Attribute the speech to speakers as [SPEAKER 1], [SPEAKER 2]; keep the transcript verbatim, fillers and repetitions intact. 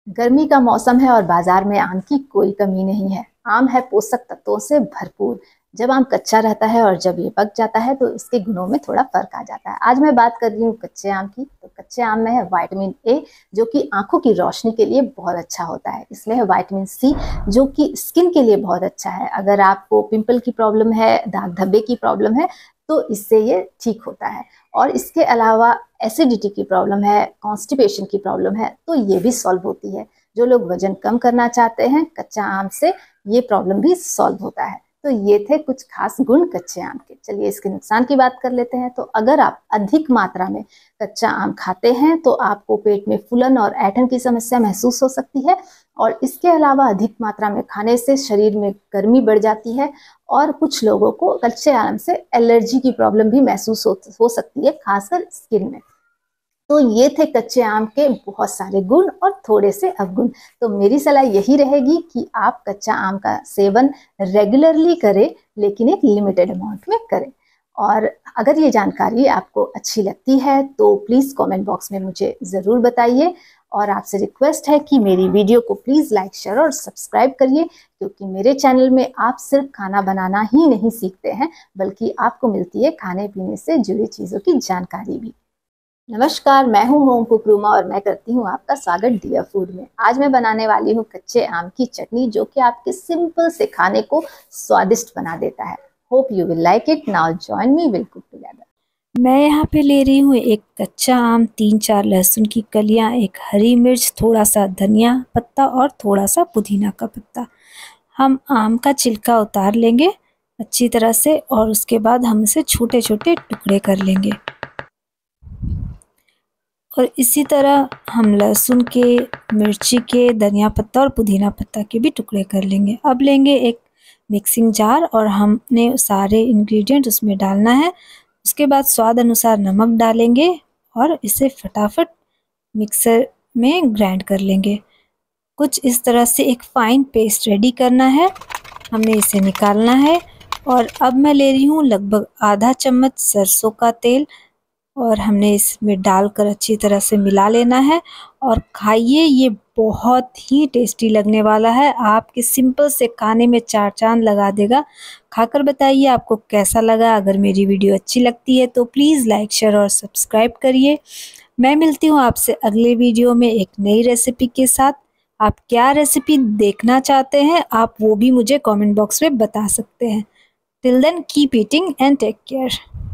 [SPEAKER 1] गर्मी का मौसम है और बाजार में आम की कोई कमी नहीं है। आम है पोषक तत्वों से भरपूर। जब आम कच्चा रहता है और जब ये पक जाता है तो इसके गुणों में थोड़ा फर्क आ जाता है। आज मैं बात कर रही हूँ कच्चे आम की। तो कच्चे आम में है विटामिन ए, जो कि आंखों की रोशनी के लिए बहुत अच्छा होता है। इसमें है विटामिन सी, जो कि स्किन के लिए बहुत अच्छा है। अगर आपको पिंपल की प्रॉब्लम है, दाग धब्बे की प्रॉब्लम है, तो इससे ये ठीक होता है। और इसके अलावा एसिडिटी की प्रॉब्लम है, कॉन्स्टिपेशन की प्रॉब्लम है, तो ये भी सॉल्व होती है। जो लोग वजन कम करना चाहते हैं, कच्चा आम से ये प्रॉब्लम भी सॉल्व होता है। तो ये थे कुछ खास गुण कच्चे आम के। चलिए इसके नुकसान की बात कर लेते हैं। तो अगर आप अधिक मात्रा में कच्चा आम खाते हैं तो आपको पेट में फूलन और ऐंठन की समस्या महसूस हो सकती है। और इसके अलावा अधिक मात्रा में खाने से शरीर में गर्मी बढ़ जाती है और कुछ लोगों को कच्चे आम से एलर्जी की प्रॉब्लम भी महसूस हो, हो सकती है, खासकर स्किन में। तो ये थे कच्चे आम के बहुत सारे गुण और थोड़े से अवगुण। तो मेरी सलाह यही रहेगी कि आप कच्चा आम का सेवन रेगुलरली करें, लेकिन एक लिमिटेड अमाउंट में करें। और अगर ये जानकारी आपको अच्छी लगती है तो प्लीज़ कमेंट बॉक्स में मुझे ज़रूर बताइए। और आपसे रिक्वेस्ट है कि मेरी वीडियो को प्लीज़ लाइक, शेयर और सब्सक्राइब करिए, क्योंकि मेरे चैनल में आप सिर्फ खाना बनाना ही नहीं सीखते हैं, बल्कि आपको मिलती है खाने पीने से जुड़ी चीज़ों की जानकारी भी। नमस्कार, मैं हूं होम कुक रूमा और मैं करती हूं आपका स्वागत डियर फूड में। आज मैं बनाने वाली हूं कच्चे आम की चटनी, जो कि आपके सिंपल से खाने को स्वादिष्ट बना देता है। Hope you will like it. Now join me, will cook together.
[SPEAKER 2] मैं यहाँ पे ले रही हूँ एक कच्चा आम, तीन चार लहसुन की कलियाँ, एक हरी मिर्च, थोड़ा सा धनिया पत्ता और थोड़ा सा पुदीना का पत्ता। हम आम का छिलका उतार लेंगे अच्छी तरह से और उसके बाद हम इसे छोटे छोटे टुकड़े कर लेंगे। और इसी तरह हम लहसुन के, मिर्ची के, धनिया पत्ता और पुदीना पत्ता के भी टुकड़े कर लेंगे। अब लेंगे एक मिक्सिंग जार और हमने सारे इंग्रेडिएंट उसमें डालना है। उसके बाद स्वाद अनुसार नमक डालेंगे और इसे फटाफट मिक्सर में ग्राइंड कर लेंगे। कुछ इस तरह से एक फाइन पेस्ट रेडी करना है। हमने इसे निकालना है। और अब मैं ले रही हूँ लगभग आधा चम्मच सरसों का तेल और हमने इसमें डालकर अच्छी तरह से मिला लेना है। और खाइए, ये बहुत ही टेस्टी लगने वाला है। आपके सिंपल से खाने में चार चांद लगा देगा। खाकर बताइए आपको कैसा लगा। अगर मेरी वीडियो अच्छी लगती है तो प्लीज़ लाइक, शेयर और सब्सक्राइब करिए। मैं मिलती हूँ आपसे अगले वीडियो में एक नई रेसिपी के साथ। आप क्या रेसिपी देखना चाहते हैं, आप वो भी मुझे कमेंट बॉक्स में बता सकते हैं। Till then keep eating and take care.